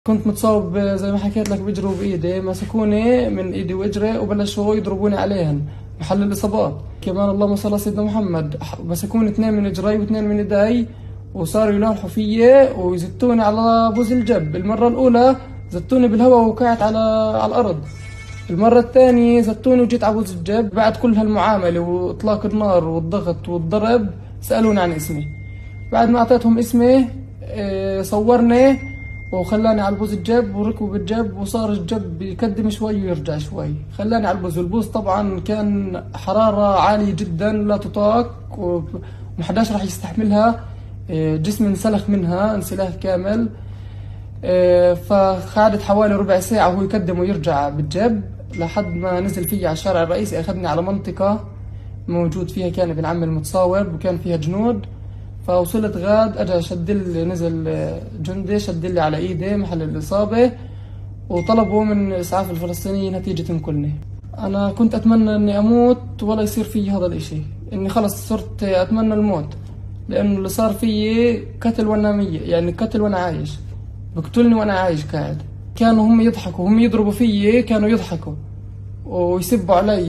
كنت متصاب زي ما حكيت لك بيجروا بايدي، مسكوني من ايدي واجري وبلشوا يضربوني عليهن محل الاصابات. كمان اللهم صل على سيدنا محمد، مسكوني 2 من اجري و2 من ايدي وصاروا يلوحوا فيي ويزتوني على بوز الجب. المرة الأولى زتوني بالهواء ووقعت على الأرض. المرة الثانية زتوني وجيت على بوز الجب. بعد كل هالمعاملة وإطلاق النار والضغط والضرب سألوني عن اسمي. بعد ما أعطيتهم اسمي صورني وخلاني على البوز الجب وركبوا بالجب، وصار الجب يقدم شوي ويرجع شوي. خلاني على البوز، والبوز طبعا كان حرارة عالية جدا لا تطاق ومحداش راح يستحملها. جسمي انسلخ منها انسلاخ كامل. فخدت حوالي ربع ساعة وهو يقدم ويرجع بالجب لحد ما نزل فيي على الشارع الرئيسي. أخذني على منطقة موجود فيها كان ابن عمي المتصاوب وكان فيها جنود. فوصلت غاد، اجى شدلي، نزل جندي شدلي على ايدي محل الاصابه، وطلبوا من اسعاف الفلسطينيين تيجي تنقلني. انا كنت اتمنى اني اموت ولا يصير في هذا الاشي، اني خلص صرت اتمنى الموت، لانه اللي صار فيي قتل وانا ميت، يعني قتل وانا عايش، بقتلني وانا عايش قاعد. كانوا هم يضحكوا، هم يضربوا فيي، كانوا يضحكوا ويسبوا علي.